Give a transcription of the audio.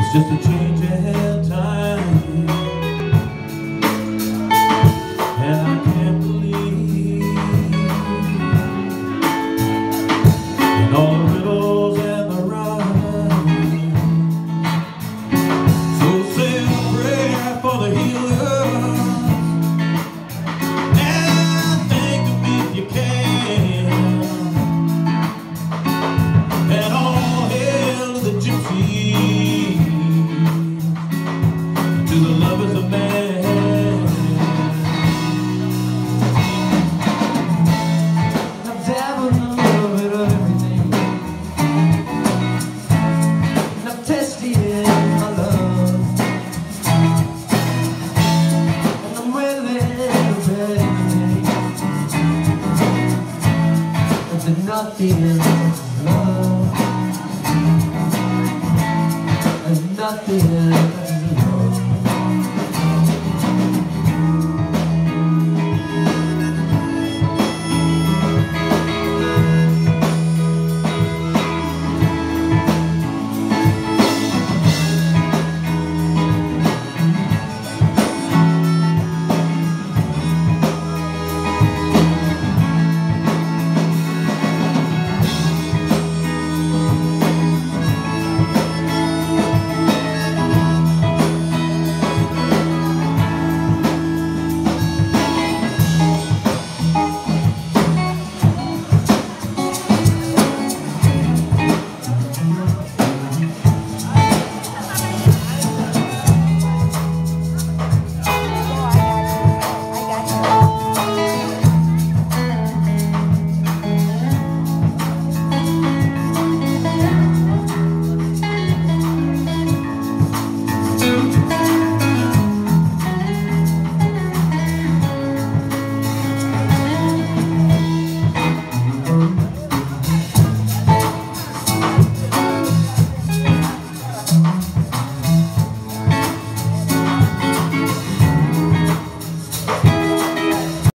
It's just a change in time, and I can't believe in all the riddles and the rhymes. So say a prayer for the healers, and think of me if you can, and all hail to the gypsy, to the lovers of man. I've dabbled in a little bit of everything. I've tested my love, and I'm willing to bet that nothing is love, and nothing